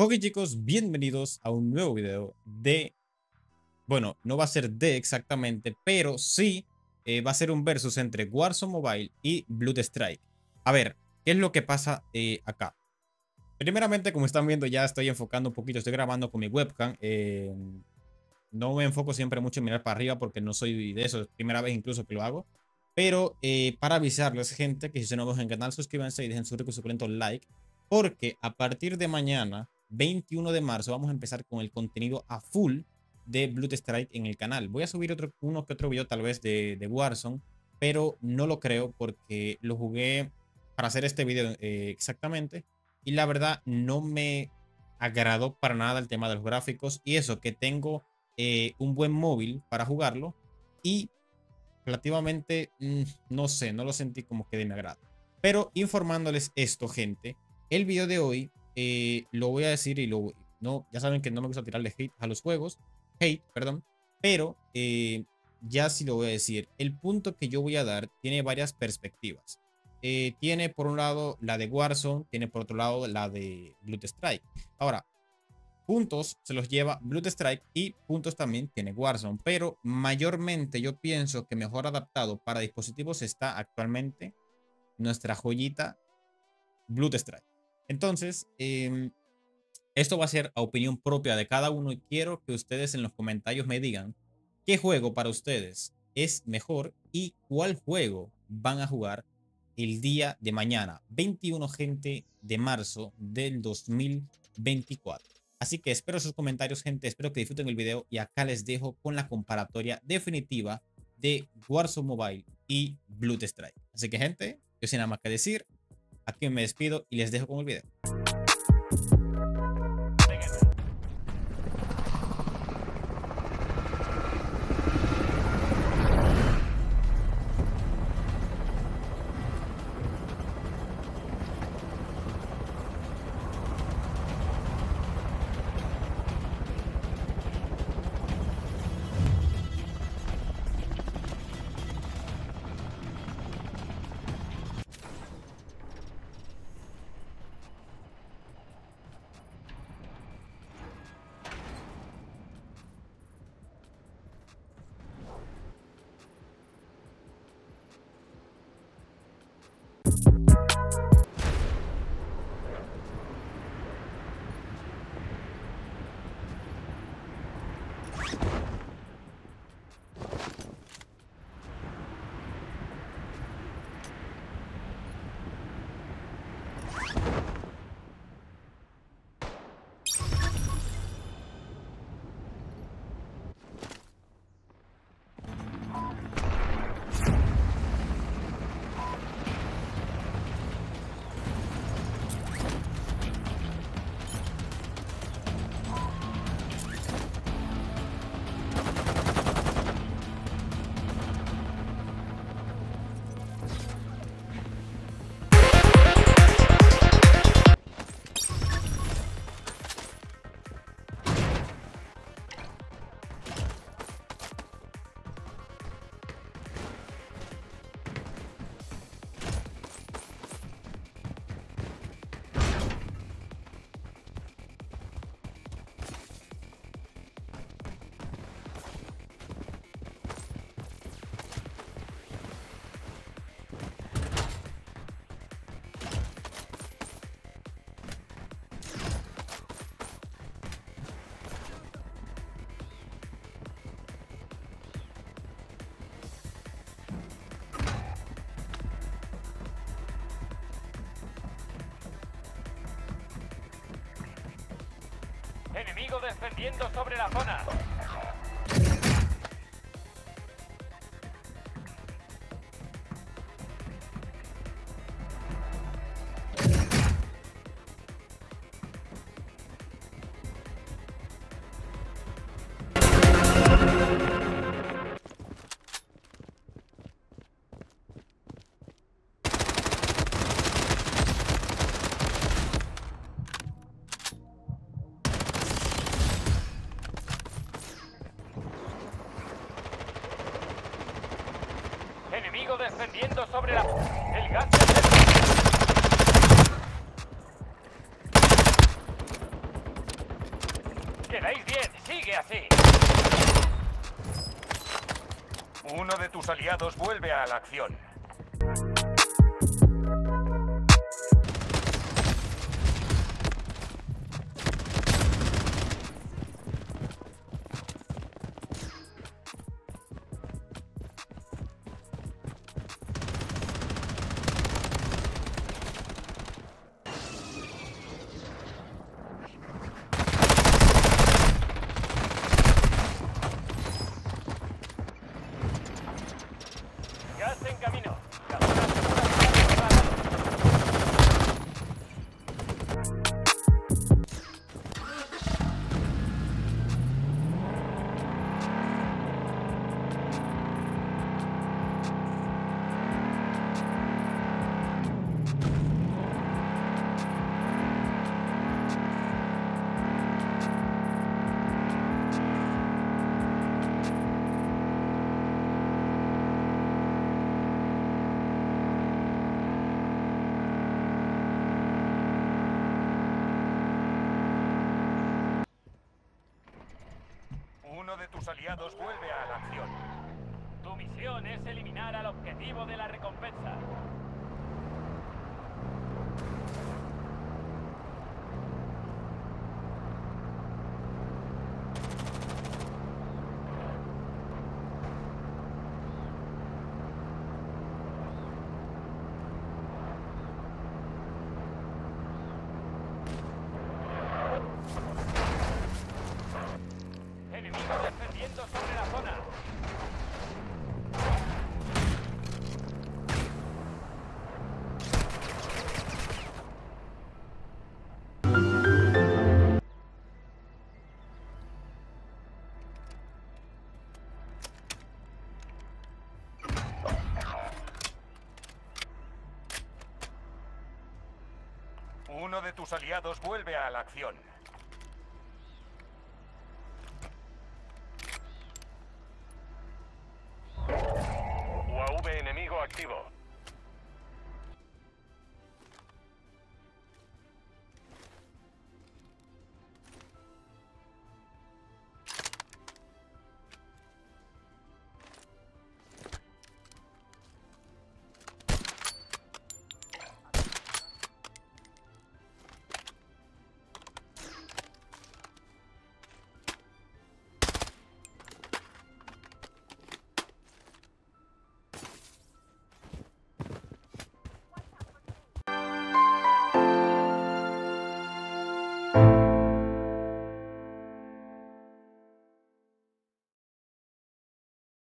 Ok chicos, bienvenidos a un nuevo video de, bueno, no va a ser de exactamente, pero sí va a ser un versus entre Warzone Mobile y Blood Strike. A ver, ¿qué es lo que pasa acá? Primeramente, como están viendo, ya estoy enfocando un poquito, estoy grabando con mi webcam. No me enfoco siempre mucho en mirar para arriba porque no soy de eso, es primera vez incluso que lo hago. Pero para avisarles, gente, que si son nuevos en el canal, suscríbanse y dejen su rico y suculento like. Porque a partir de mañana, 21 de marzo, vamos a empezar con el contenido a full de Blood Strike en el canal. Voy a subir uno que otro video tal vez de Warzone, pero no lo creo porque lo jugué para hacer este video exactamente. Y la verdad no me agradó para nada el tema de los gráficos. Y eso que tengo un buen móvil para jugarlo. Y relativamente, no sé, no lo sentí como que de mi agrado. Pero informándoles esto, gente, el video de hoy lo voy a decir y no, ya saben que no me gusta tirarle hate a los juegos, perdón, pero ya sí lo voy a decir. El punto que yo voy a dar tiene varias perspectivas. Tiene por un lado la de Warzone, tiene por otro lado la de Blood Strike. Ahora, puntos se los lleva Blood Strike y puntos también tiene Warzone, pero mayormente yo pienso que mejor adaptado para dispositivos está actualmente nuestra joyita Blood Strike. Entonces, esto va a ser a opinión propia de cada uno y quiero que ustedes en los comentarios me digan qué juego para ustedes es mejor y cuál juego van a jugar el día de mañana, 21 gente de marzo del 2024. Así que espero sus comentarios, gente. Espero que disfruten el video y acá les dejo con la comparatoria definitiva de Warzone Mobile y Blood Strike. Así que, gente, yo sin nada más que decir, aquí me despido y les dejo con el video. Enemigo descendiendo sobre la zona. Enemigo descendiendo sobre la... El gas se... Quedáis bien, sigue así. Uno de tus aliados vuelve a la acción. Gas en camino. La zona segura está preparada. Uno de tus aliados vuelve a la acción. Tu misión es eliminar al objetivo de la recompensa. Enemigo descendiendo sobre la zona. Uno de tus aliados vuelve a la acción. UAV enemigo activo.